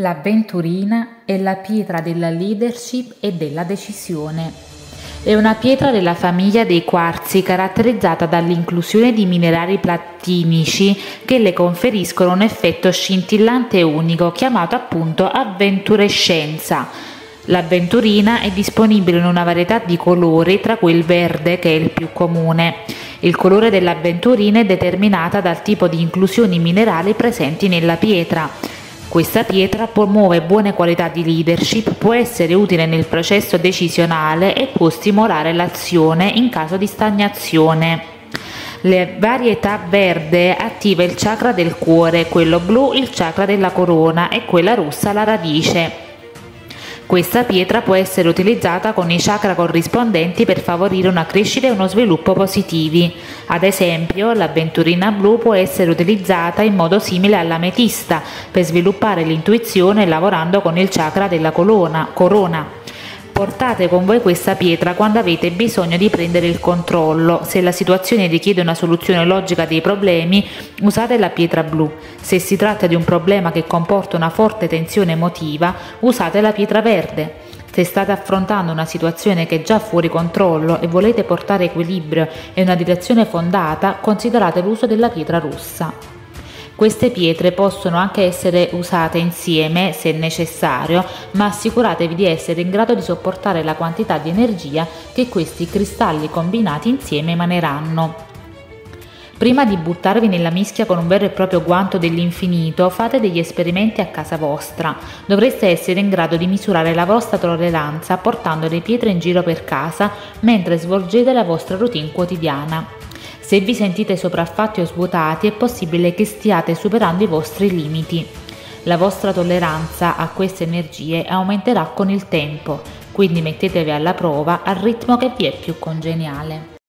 L'avventurina è la pietra della leadership e della decisione. È una pietra della famiglia dei quarzi caratterizzata dall'inclusione di minerali platinici che le conferiscono un effetto scintillante e unico, chiamato appunto avventurescenza. L'avventurina è disponibile in una varietà di colori, tra cui il verde, che è il più comune. Il colore dell'avventurina è determinata dal tipo di inclusioni minerali presenti nella pietra. Questa pietra promuove buone qualità di leadership, può essere utile nel processo decisionale e può stimolare l'azione in caso di stagnazione. La varietà verde attiva il chakra del cuore, quello blu il chakra della corona e quella rossa la radice. Questa pietra può essere utilizzata con i chakra corrispondenti per favorire una crescita e uno sviluppo positivi. Ad esempio, l'avventurina blu può essere utilizzata in modo simile all'ametista per sviluppare l'intuizione lavorando con il chakra della corona. Portate con voi questa pietra quando avete bisogno di prendere il controllo. Se la situazione richiede una soluzione logica dei problemi, usate la pietra blu. Se si tratta di un problema che comporta una forte tensione emotiva, usate la pietra verde. Se state affrontando una situazione che è già fuori controllo e volete portare equilibrio e una direzione fondata, considerate l'uso della pietra rossa. Queste pietre possono anche essere usate insieme se necessario, ma assicuratevi di essere in grado di sopportare la quantità di energia che questi cristalli combinati insieme emaneranno. Prima di buttarvi nella mischia con un vero e proprio guanto dell'infinito, fate degli esperimenti a casa vostra. Dovreste essere in grado di misurare la vostra tolleranza portando le pietre in giro per casa mentre svolgete la vostra routine quotidiana. Se vi sentite sopraffatti o svuotati, è possibile che stiate superando i vostri limiti. La vostra tolleranza a queste energie aumenterà con il tempo, quindi mettetevi alla prova al ritmo che vi è più congeniale.